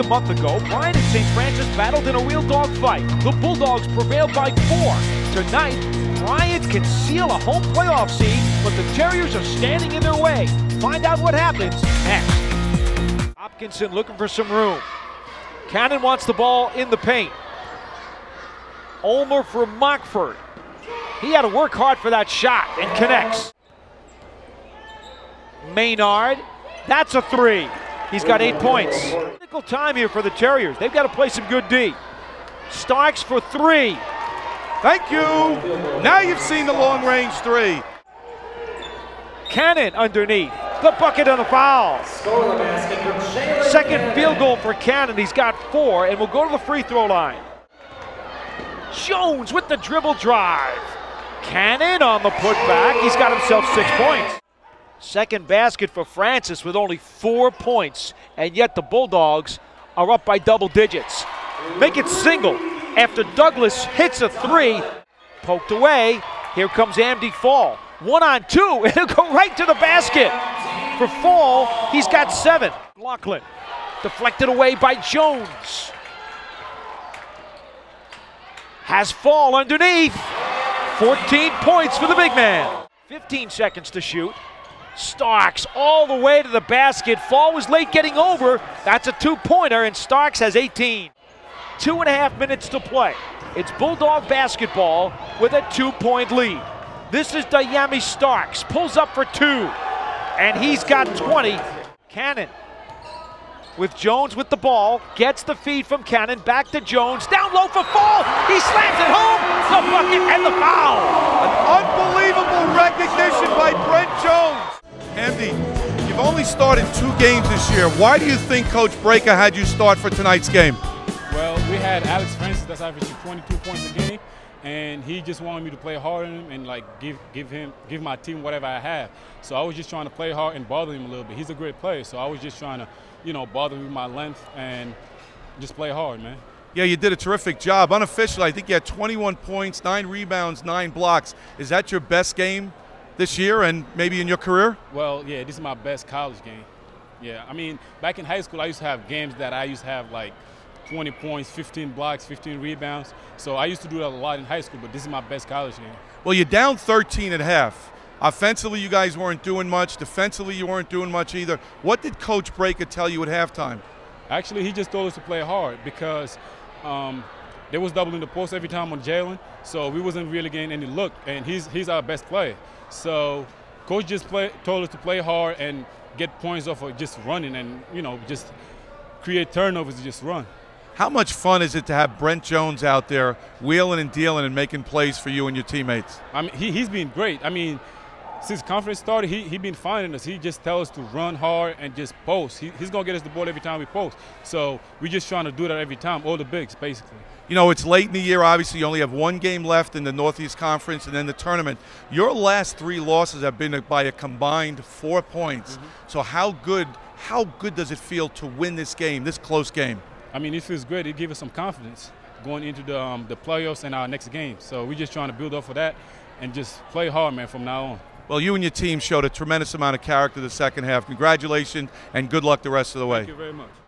a month ago, Bryant and St. Francis battled in a real dogfight. The Bulldogs prevailed by 4. Tonight, Bryant can seal a home playoff seed, but the Terriers are standing in their way. Find out what happens next. Hopkinson looking for some room. Cannon wants the ball in the paint. Ulmer for Mockford. He had to work hard for that shot and connects. Maynard, that's a 3. He's got 8 points. Critical time here for the Terriers. They've got to play some good D. Starks for 3. Thank you. Now you've seen the long-range 3. Cannon underneath. The bucket on the foul. Second field goal for Cannon. He's got 4 and will go to the free throw line. Jones with the dribble drive. Cannon on the putback. He's got himself 6 points. Second basket for Francis with only 4 points, and yet the Bulldogs are up by double digits. Make it single after Douglas hits a 3. Poked away. Here comes Amdy Fall. 1-on-2, and he'll go right to the basket. For Fall, he's got 7. Lachlan deflected away by Jones. Has Fall underneath. 14 points for the big man. 15 seconds to shoot. Starks all the way to the basket. Fall was late getting over. That's a 2-pointer, and Starks has 18. 2.5 minutes to play. It's Bulldog basketball with a 2-point lead. This is Dayami Starks. Pulls up for 2, and he's got 20. Cannon with Jones with the ball. Gets the feed from Cannon. Back to Jones. Down low for Fall. He slams it home. The bucket and the foul. An unbelievable recognition by Brent Jones. Andy, you've only started 2 games this year. Why do you think Coach Breaker had you start for tonight's game? Well, we had Alex Francis that's averaging 22 points a game, and he just wanted me to play hard on him and like give my team whatever I have. So I was just trying to play hard and bother him a little bit. He's a great player, so I was just trying to, bother him with my length and just play hard, man. Yeah, you did a terrific job. Unofficially, I think you had 21 points, 9 rebounds, 9 blocks. Is that your best game this year and maybe in your career? Well, yeah, this is my best college game. Yeah, I mean, back in high school, I used to have games that I used to have like 20 points, 15 blocks, 15 rebounds. So I used to do that a lot in high school, but this is my best college game. Well, you're down 13 at half. Offensively, you guys weren't doing much. Defensively, you weren't doing much either. What did Coach Breaker tell you at halftime? Actually, he just told us to play hard because they was doubling the post every time on Jalen, so we wasn't really getting any look, and he's our best player. So Coach just told us to play hard and get points off of just running and, just create turnovers and just run. How much fun is it to have Brent Jones out there wheeling and dealing and making plays for you and your teammates? I mean, he's been great. I mean, since conference started, he been finding us. He just tells us to run hard and just post. He's going to get us the ball every time we post. So we're just trying to do that every time, all the bigs, basically. It's late in the year. Obviously, you only have 1 game left in the Northeast Conference and then the tournament. Your last 3 losses have been by a combined 4 points. So how good does it feel to win this game, this close game? I mean, it feels great. It gives us some confidence going into the playoffs and our next game. So we're just trying to build up for that and just play hard, man, from now on. Well, you and your team showed a tremendous amount of character the second half. Congratulations and good luck the rest of the way. Thank you very much.